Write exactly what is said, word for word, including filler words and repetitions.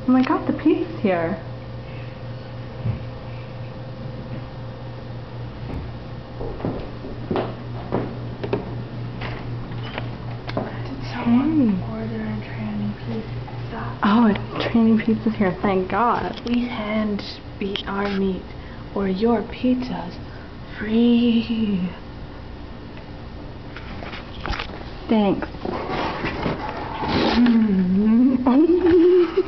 Oh my god, the pizza's here. Did someone hey. order a Tranny pizza? Oh, a Tranny pizza's here, thank God. We hand beat our meat, or your pizza's free. Thanks. Mm-hmm.